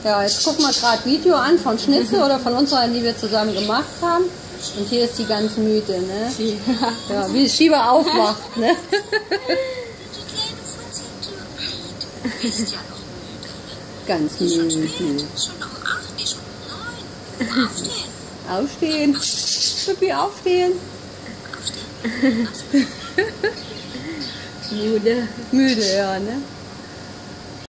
Ja, jetzt gucken wir gerade Video an von Schnitzel oder von unserer, die wir zusammen gemacht haben. Und hier ist die ganz müde, ne? Ja, wie Schieber aufwacht, ne? Ganz müde. Aufstehen. Pippi, aufstehen. Müde. Müde, ja, ne?